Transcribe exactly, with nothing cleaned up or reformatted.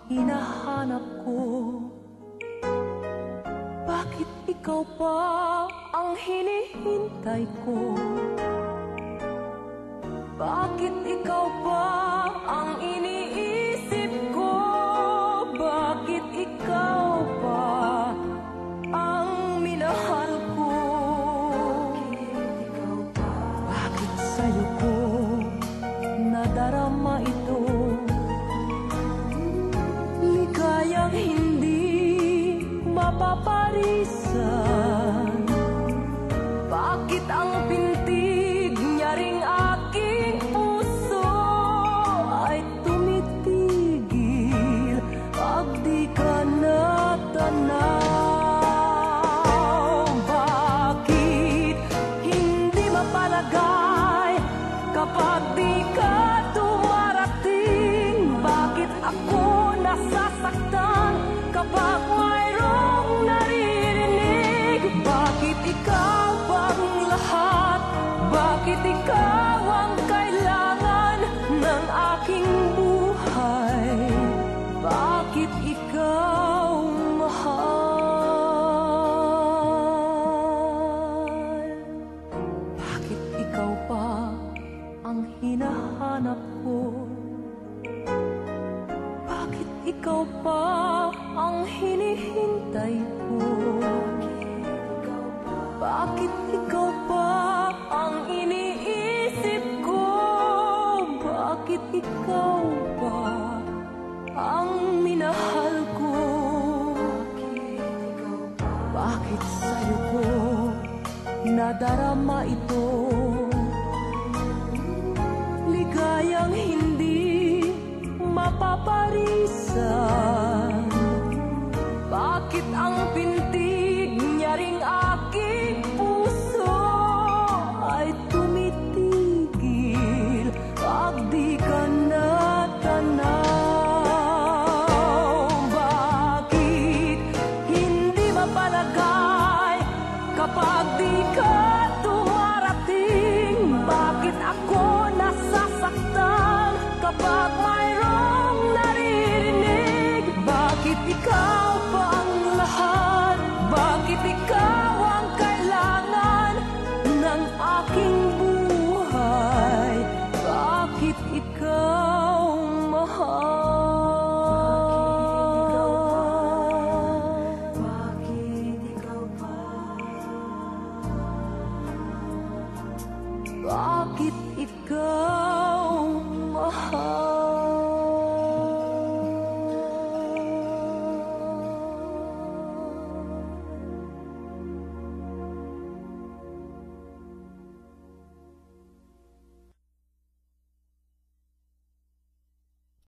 hinahanap ko. Bakit ikaw pa ang hinihintay ko? Bakit ikaw pa ang iniisip ko? Bakit ikaw pa ang minahal ko? Bakit sa'yo ko nadarama ito? Ligayang hindi mapaparisan. Bakit ang pintig niya ring aking puso ay tumitigil pag di ka natanaw? Bakit hindi mapalagay kapag di ka dumarating? Bakit ako nasasaktan kapag mayroong naririnig? Bakit ikaw ang lahat? Bakit ikaw ang kailangan ng aking buhay? Bakit ikaw mahal? Bakit ikaw pa ang hinahanap ko? Bakit ikaw pa ang hinihintay ko? Bakit ikaw pa ang iniisip ko? Bakit ikaw pa ang minahal ko? Bakit sa'yo ko nadarama ito? Ligayang hindi mapaparisan. Bakit ang pintig niya ring aking puso ay tumitigil pag di ka natanaw? Bakit hindi mapalagay kapag di ka dumarating? Bakit ako nasasaktan kapag mayroong naririnig? Bakit ikaw pa ang lahat? Bakit ikaw ang kailangan ng aking buhay? Bakit ikaw mahal? Bakit ikaw pa? Bakit ikaw